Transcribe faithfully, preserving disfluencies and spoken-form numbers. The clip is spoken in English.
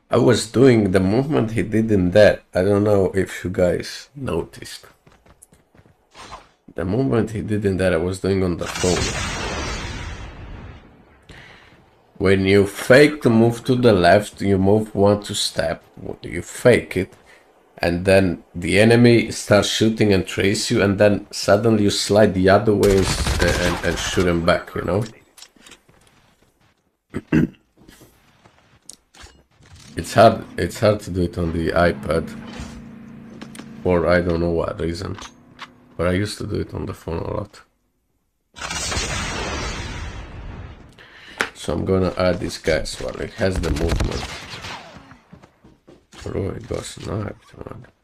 I was doing the movement he did in that. I don't know if you guys noticed. The movement he did in that I was doing on the phone. When you fake to move to the left, you move one two step, you fake it, and then the enemy starts shooting and trace you, and then suddenly you slide the other way and, and, and shoot him back, you know? It's hard, it's hard to do it on the iPad, for I don't know what reason, but I used to do it on the phone a lot. So I'm gonna add this guy as well. It has the movement. Oh, it got sniped, man.